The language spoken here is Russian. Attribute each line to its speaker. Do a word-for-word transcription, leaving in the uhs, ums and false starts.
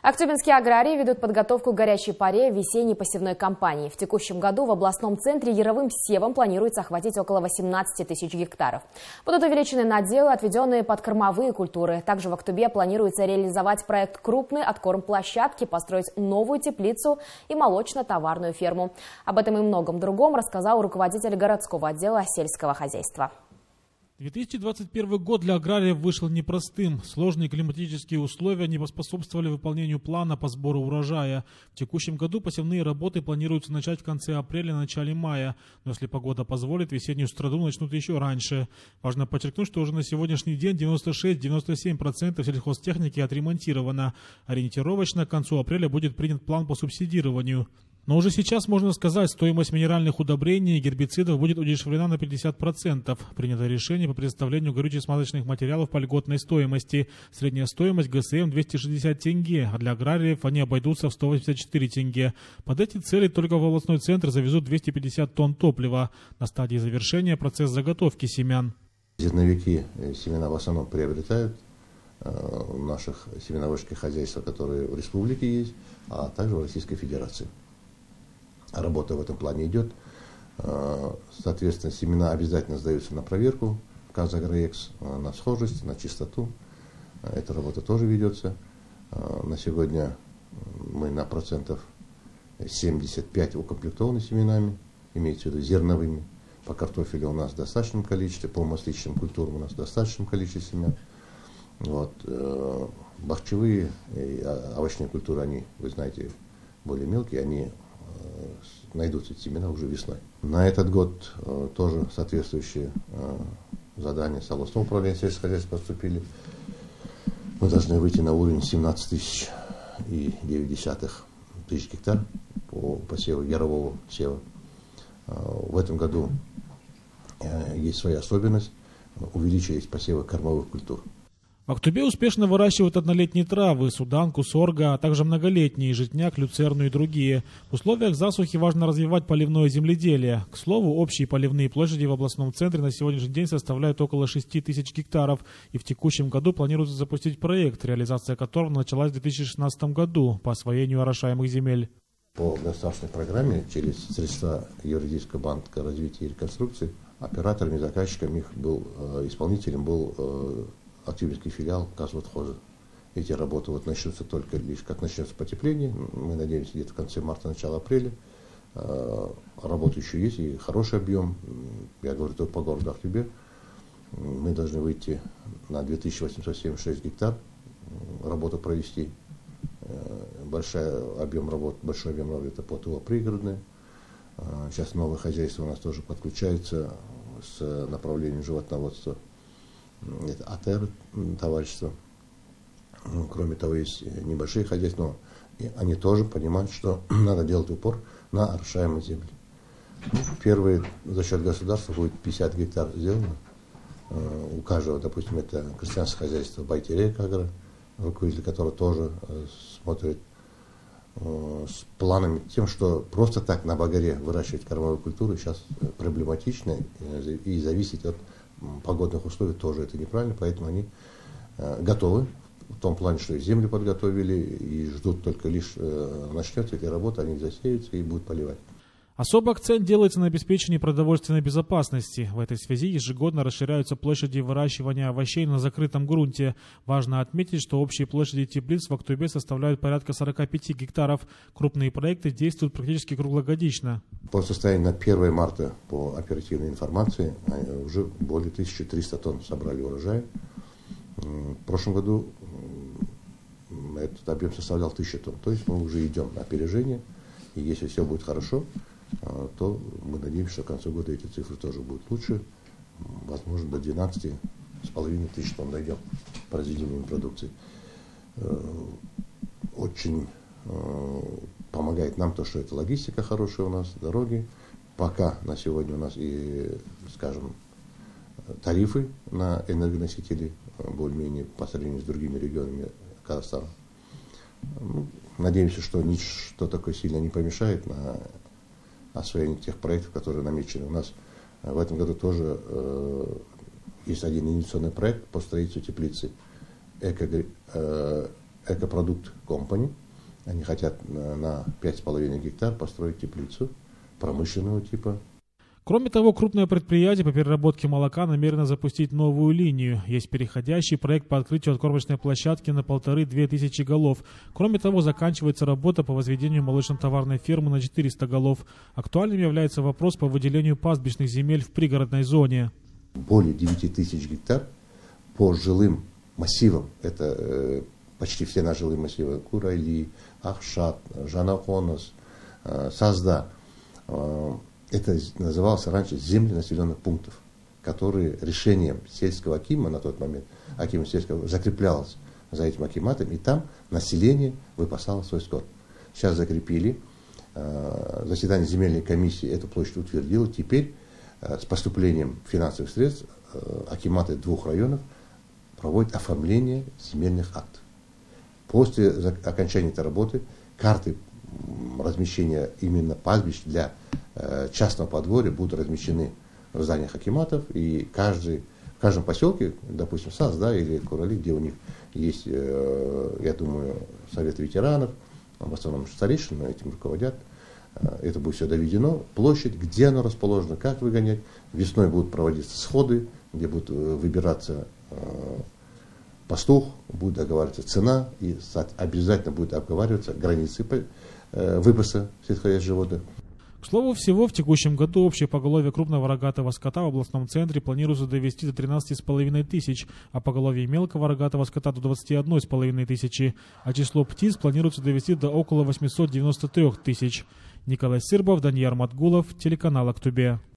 Speaker 1: Актюбинские аграрии ведут подготовку к горячей паре весенней посевной кампании. В текущем году в областном центре яровым севом планируется охватить около восемнадцати тысяч гектаров. Будут увеличены наделы, отведенные под кормовые культуры. Также в Актубе планируется реализовать проект крупной откорм-площадки, построить новую теплицу и молочно-товарную ферму. Об этом и многом другом рассказал руководитель городского отдела сельского хозяйства.
Speaker 2: две тысячи двадцать первый год для аграриев вышел непростым. Сложные климатические условия не поспособствовали выполнению плана по сбору урожая. В текущем году посевные работы планируется начать в конце апреля, начале мая. Но если погода позволит, весеннюю страду начнут еще раньше. Важно подчеркнуть, что уже на сегодняшний день девяносто шесть — девяносто семь процентов сельхозтехники отремонтировано. Ориентировочно к концу апреля будет принят план по субсидированию. Но уже сейчас, можно сказать, стоимость минеральных удобрений и гербицидов будет удешевлена на пятьдесят процентов. Принято решение по предоставлению горюче-смазочных материалов по льготной стоимости. Средняя стоимость ГСМ двести шестьдесят тенге, а для аграриев они обойдутся в сто восемьдесят четыре тенге. Под эти цели только в областной центр завезут двести пятьдесят тонн топлива. На стадии завершения процесс заготовки семян.
Speaker 3: Зерновики семена в основном приобретают в наших семеноводческих хозяйствах, которые в республике есть, а также в Российской Федерации. Работа в этом плане идет. Соответственно, семена обязательно сдаются на проверку в Казагроэкс, на схожесть, на чистоту. Эта работа тоже ведется. На сегодня мы на процентов семьдесят пять укомплектованы семенами, имеется в виду зерновыми. По картофелю у нас в достаточном количестве, по масличным культурам у нас в достаточном количестве семян. Вот. Бахчевые и овощные культуры, они, вы знаете, более мелкие, они найдутся семена уже весной. На этот год э, тоже соответствующие э, задания с областного управления сельского хозяйства поступили. Мы должны выйти на уровень семнадцать тысяч и девять десятых тысяч гектар по посеву ярового сева. Э, в этом году э, есть своя особенность, увеличились посевы кормовых культур.
Speaker 2: В Актубе успешно выращивают однолетние травы, суданку, сорго, а также многолетние, житняк, люцерну и другие. В условиях засухи важно развивать поливное земледелие. К слову, общие поливные площади в областном центре на сегодняшний день составляют около шести тысяч гектаров. И в текущем году планируется запустить проект, реализация которого началась в две тысячи шестнадцатом году по освоению орошаемых земель.
Speaker 3: По государственной программе через средства Юридического банка развития и реконструкции операторами и заказчиком их был, исполнителем был Актюбинский филиал Казводхоза. Эти работы вот начнутся только лишь как начнется потепление. Мы надеемся где-то в конце марта, начало апреля. Работа еще есть и хороший объем. Я говорю только по городу Актюбе. Мы должны выйти на две тысячи восемьсот семьдесят шесть гектар. Работу провести. Большой объем работ, большой объем работы это ПОТО пригородное. Сейчас новое хозяйство у нас тоже подключается с направлением животноводства. Это АТР товарищество. Кроме того, есть небольшие хозяйства, но они тоже понимают, что надо делать упор на орошаемые земли. Первые за счет государства будет пятьдесят гектар сделано. У каждого, допустим, это крестьянское хозяйство Байтерек Агро, руководитель которого тоже смотрит с планами, тем, что просто так на багаре выращивать кормовую культуру сейчас проблематично и зависит от погодных условий тоже это неправильно, поэтому они э, готовы в том плане, что и землю подготовили и ждут только лишь э, начнется эта работа, они засеются и будут поливать.
Speaker 2: Особый акцент делается на обеспечении продовольственной безопасности. В этой связи ежегодно расширяются площади выращивания овощей на закрытом грунте. Важно отметить, что общие площади теплиц в Актубе составляют порядка сорока пяти гектаров. Крупные проекты действуют практически круглогодично.
Speaker 3: По состоянию на первое марта, по оперативной информации, уже более тысячи трёхсот тонн собрали урожая. В прошлом году этот объем составлял тысячу тонн. То есть мы уже идем на опережение. И если все будет хорошо, то мы надеемся, что к концу года эти цифры тоже будут лучше. Возможно, до двенадцати с половиной тысяч тонн дойдем по разведению продукции. Очень помогает нам то, что это логистика хорошая у нас, дороги. Пока на сегодня у нас и, скажем, тарифы на энергоносители более-менее по сравнению с другими регионами Казахстана. Надеемся, что ничто такое сильно не помешает на освоению тех проектов, которые намечены. У нас в этом году тоже э, есть один инвестиционный проект по строительству теплицы эко, э, Экопродукт Компани. Они хотят на пять с половиной гектар построить теплицу промышленного типа.
Speaker 2: Кроме того, крупное предприятие по переработке молока намерено запустить новую линию. Есть переходящий проект по открытию откормочной площадки на полторы-две тысячи голов. Кроме того, заканчивается работа по возведению молочно-товарной фермы на четыреста голов. Актуальным является вопрос по выделению пастбищных земель в пригородной зоне.
Speaker 3: Более девяти тысяч гектар по жилым массивам. Это э, почти все наши жилые массивы. Курайли, Ахшат, Жанахонос, э, Сазда. Э, Это называлось раньше земли населенных пунктов, которые решением сельского акима на тот момент, акима сельского, закреплялось за этим акиматом, и там население выпасало свой скот. Сейчас закрепили, заседание земельной комиссии эту площадь утвердило, теперь с поступлением финансовых средств акиматы двух районов проводят оформление земельных актов. После окончания этой работы карты размещения именно пастбищ для частного подворья будут размещены в зданиях акиматов, и каждый, в каждом поселке, допустим, Сазда или Курали, где у них есть, я думаю, советы ветеранов, в основном старейшины этим руководят, это будет все доведено, площадь, где оно расположено, как выгонять. Весной будут проводиться сходы, где будут выбираться пастух, будет договариваться цена, и обязательно будет обговариваться границы выпаса сельскохозяйственных животных.
Speaker 2: К слову всего, в текущем году общее поголовье крупного рогатого скота в областном центре планируется довести до тринадцати с половиной тысяч, а поголовье мелкого рогатого скота до двадцати одной с половиной тысячи, а число птиц планируется довести до около восьмисот девяноста трёх тысяч. Николай Сырбов, Данияр Матгулов, телеканал Актубе.